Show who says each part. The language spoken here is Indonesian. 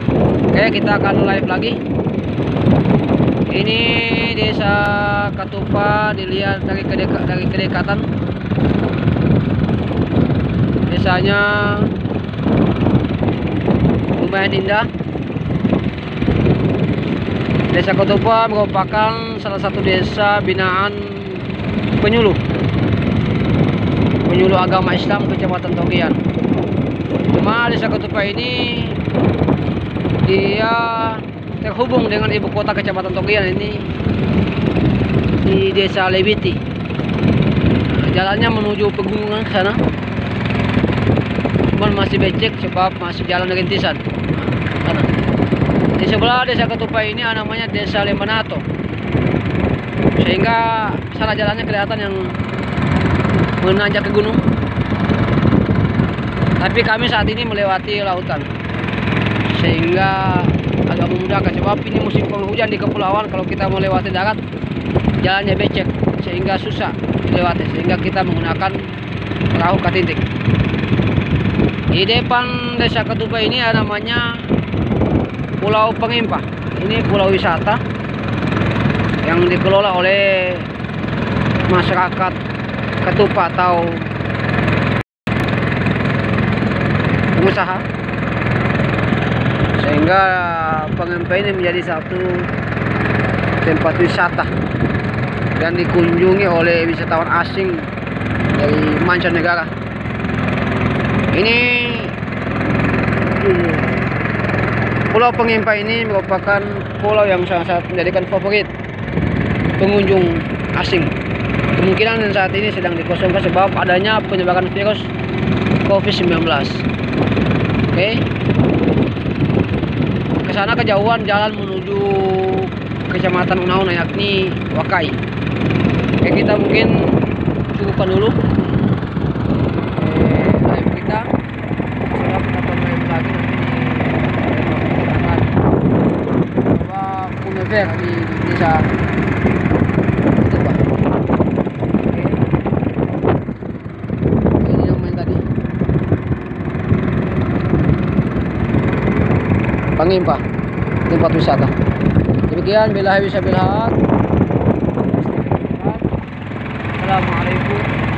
Speaker 1: Oke, kita akan live lagi. Ini desa Katupa, dilihat dari kedekatan. Desanya lumayan indah. Desa Katupa merupakan salah satu desa binaan penyuluh agama Islam Kecamatan Togian. Cuma desa Katupa ini dia terhubung dengan ibu kota Kecamatan Togian ini di desa Lewiti. Jalannya menuju pegunungan ke sana, cuman masih becek sebab masih jalan rintisan. Sana. Di sebelah desa Katupa ini namanya desa Lemanato, sehingga sana jalannya kelihatan yang menanjak ke gunung. Tapi kami saat ini melewati lautan, sehingga agak memudahkan sebab ini musim penghujan di kepulauan. Kalau kita melewati darat, jalannya becek sehingga susah dilewati, sehingga kita menggunakan perahu katintik. Di depan desa Katupa ini namanya Pulau Pengimpah. Ini pulau wisata yang dikelola oleh masyarakat Katupa atau pengusaha, sehingga Pengimpah ini menjadi satu tempat wisata yang dikunjungi oleh wisatawan asing dari mancanegara. Ini Pulau Pengimpah ini merupakan pulau yang sangat menjadikan favorit pengunjung asing. Kemungkinan saat ini sedang dikosongkan sebab adanya penyebaran virus COVID-19. Oke. Ke sana kejauhan jalan menuju Kecamatan Unauna, yakni Wakai. Oke, kita mungkin cukupkan dulu live kita. Sebab kita akan live lagi nanti coba Punever di desa Katupa. Oke. Ini yang main tadi Pengimpah, tempat wisata. Demikian, billahi wa billahi. Assalamualaikum.